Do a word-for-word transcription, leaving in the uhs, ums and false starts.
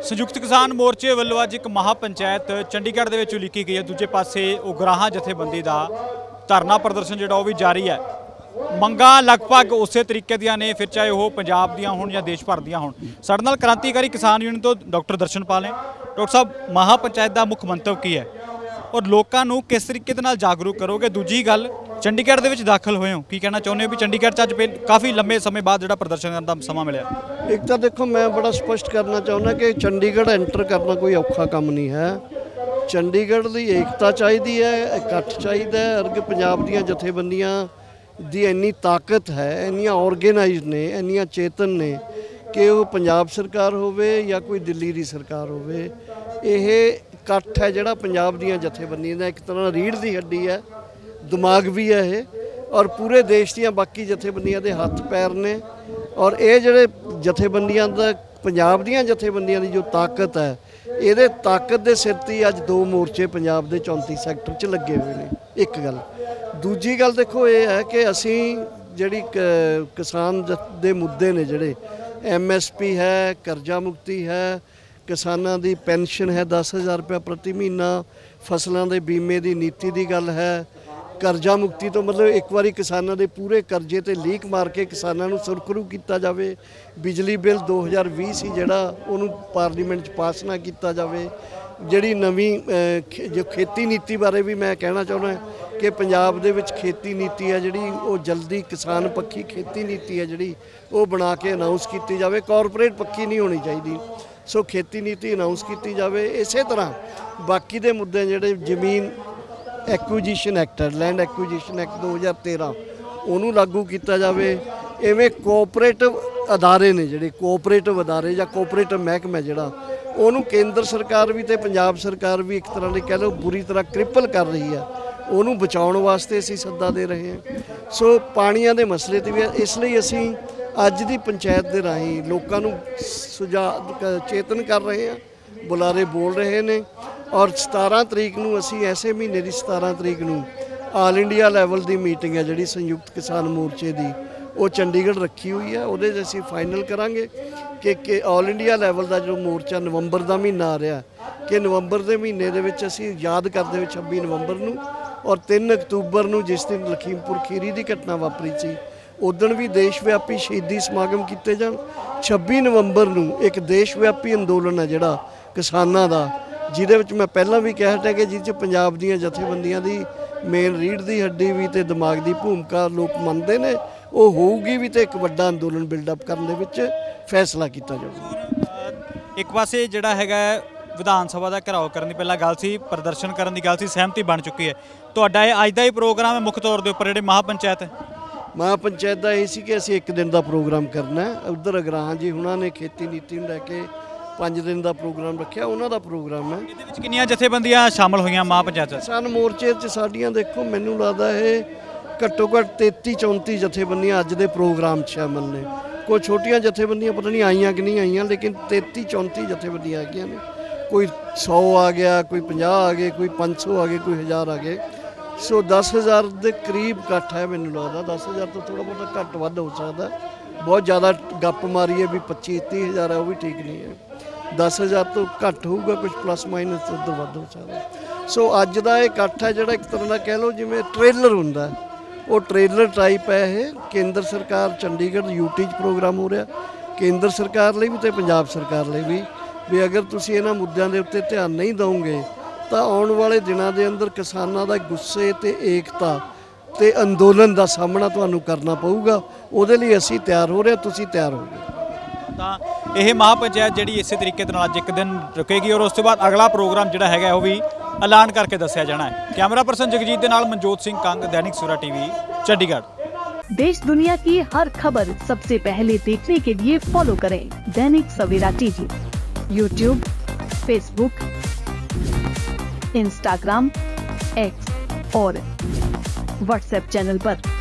संयुक्त किसान मोर्चे वालों अज एक महापंचायत चंडीगढ़ दे विच उलीकी गई है। दूजे पासे उगराहां जथेबंदी का धरना प्रदर्शन जिहड़ा भी जारी है। मंगां लगभग उस तरीके दियां ने, फिर चाहे वह पंजाब दियां होण या देश भर दियां होण। साडे नाल क्रांतिकारी किसान यूनियन तो डॉक्टर दर्शनपाल ने। डॉक्टर साहब, महापंचायत का मुख मंतव की है और लोगों को किस तरीके दे नाल जागरूक करोगे? दूजी गल, चंडीगढ़ दे विच दाखिल होए हो, की कहना चाहुंदे हो भी चंडीगढ़ च अज काफ़ी लंबे समय बाद जिहड़ा प्रदर्शन करने का समा मिलिया? एक तो देखो, मैं बड़ा स्पष्ट करना चाहुंदा कि चंडीगढ़ एंटर करना कोई औखा काम नहीं है। चंडीगढ़ की एकता चाहिए है, इकट्ठ चाहिए है। अरगे पंजाब दीयां जथेबंदियां दी इन्नी ताकत है, इन्नियां ऑर्गेनाइज ने, इन्नियां चेतन ने कि वो पंजाब सरकार होवे या कोई दिल्ली की सरकार होवे, यह इकट्ठ है जिहड़ा पंजाब दीयां जथेबंदियां दा एक तरह रीढ़ की हड्डी है, दिमाग भी है ये, और पूरे देश दीयां बाकी जथेबंदियां दे हत्थ पैर ने। और ये जिहड़े जथेबंदियां दा पंजाब दीयां जथेबंदियां दी जो ताकत है, ये ताकत के सिर ते अज दो मोर्चे पंजाब के चौंती सैक्टर च लगे हुए हैं। एक गल। दूजी गल देखो ये है कि असी जिहड़ी किसान दे मुद्दे ने, जिहड़े एम एस पी है, करजा मुक्ति है, किसानां दी पेनशन है दस हज़ार रुपया प्रति महीना, फसलों के बीमे की नीति की गल है, करजा मुक्ति तो मतलब एक बार किसानों के पूरे करजे ते लीक मार के किसानों को सुरखरू किया जाए। बिजली बिल दो हज़ार भी सी जिहड़ा उहनूं पार्लीमेंट च पास ना किया जाए। जिहड़ी नवीं जो खेती नीति बारे भी मैं कहना चाहुंदा कि पंजाब दे विच खेती नीति है जिहड़ी वो जल्दी किसान पक्षी खेती नीति है जिहड़ी वो बना के अनाउंस की जाए। कॉरपोरेट पक्षी नहीं होनी चाहिए, सो खेती नीति अनाउंस की जाए। इस तरह बाकी दे मुद्दे जिहड़े जमीन एक्विजिशन एक्ट है, लैंड एक्विजिशन एक्ट दो हज़ार तेरह, उन्होंने लागू किया जाए। इवें कोऑपरेटिव अदारे ने जिहड़े कोऑपरेटिव अदारे या कोऑपरेटिव महकमा जिहड़ा उन्होंने केंद्र सरकार भी तो पंजाब सरकार भी एक तरह की कह लो बुरी तरह क्रिपल कर रही है, उन्होंने बचाने वास्ते असीं सद्दा दे रहे हैं। सो पानियां दे मसले ते भी इसलिए असीं अज दी पंचायत दे राहीं लोकां नूं सुझाव चेतन कर रहे हैं, बुलारे बोल रहे हैं। और सतारह तरीक नूं असीं ऐसे महीने की सतारह तरीक नूं आल इंडिया लैवल की मीटिंग है जिहड़ी संयुक्त किसान मोर्चे की, वो चंडीगढ़ रखी हुई है। उहदे च असीं फाइनल करांगे कि कि आल इंडिया लैवल का जो मोर्चा नवंबर का महीना आ रहा कि नवंबर के महीने दे विच असीं याद करते हुए छब्बी नवंबर नूं और तीन अक्तूबर नूं जिस दिन लखीमपुर खीरी की घटना वापरी सी, उदण भी देश व्यापी शहीदी समागम किए जाण। छब्बी नवंबर नूं एक देश व्यापी अंदोलन है जिहड़ा किसानां दा, जिहदे विच मैं पहलां भी कह हटिया कि जिस च पंजाब दीयां जथेबंदियां दी मेन रीढ़ की हड्डी भी ते दिमाग की भूमिका लोग मनते हैं, वो होगी भी तो एक वड्डा अंदोलन बिल्डअप करने विच फैसला किया जाऊगा। एक पासे जिहड़ा हैगा विधान सभा का घेराव करने की पहला गल सी, प्रदर्शन करने की गल सी, सहमति बन चुकी है। तुहाडा ये अज दा ही प्रोग्राम है मुख्य तौर के उपर जिहड़ी महापंचायत है? महापंचायत का यही सी कि असीं एक दिन का प्रोग्राम करना है। उधर अगराहां जी हुणां ने खेती नीति नूं लैके पाँच दिन का प्रोग्राम रखा, उन्हों का प्रोग्राम है। इहदे विच कितनियां जथेबंदियां शामिल होईयां महापंचायत? किसान मोर्चे च साडियां देखो मैनूं लगदा है घट्टो घट्ट तेती चौंती जथेबंदियां अज दे प्रोग्राम शामिल ने। कोई छोटियां जथेबंदियां पता नहीं आईयां कि नहीं आईयां, लेकिन तेती चौंती जथेबंदियां हैगियां ने। कोई सौ आ गया, कोई पंजाह आ गए, कोई पाँच सौ आ गए, कोई हज़ार आ गए। सो दस हज़ार के करीब घट है। मैनूं लगदा दस हज़ार तो थोड़ा बहुत घट वध हो सकता। बहुत ज़्यादा गप मारी है भी पच्ची तीह हज़ार है, वो भी ठीक नहीं है। दस हज़ार तो घट होगा, कुछ प्लस माइनस उधर वध हो सकता। सो अज का इकट्ठ है जिहड़ा एक तरह का कह लो जिवें ट्रेलर हुंदा, वो ट्रेलर टाइप है। ये केंद्र सरकार चंडीगढ़ यूटी च प्रोग्राम हो रहा, केंद्र सरकार लिए भी तो पंजाब सरकार लिए भी भी अगर तुसीं इन्हां मुद्दों के उत्ते ध्यान नहीं दोगे तो आने वाले दिनों के अंदर किसानों का गुस्से ते एकता ते अंदोलन का सामना तुहानूं करना पऊगा। उहदे लई असीं तैयार हो रहे, तुसीं तैयार हो गए। तो यह महापंचायत जी इस तरीके अज एक दिन रुकेगी और उसके बाद अगला प्रोग्राम जोड़ा है वह भी ऐलान करके दसिया जाना है। कैमरा पर्सन जगजीत के नाल मनजोत सिंह कंग, दैनिक सवेरा टीवी, चंडीगढ़। देश दुनिया की हर खबर सबसे पहले देखने के लिए फॉलो करें Dainik Savera TV, YouTube, Facebook, Instagram, X और व्हाट्सएप चैनल पर।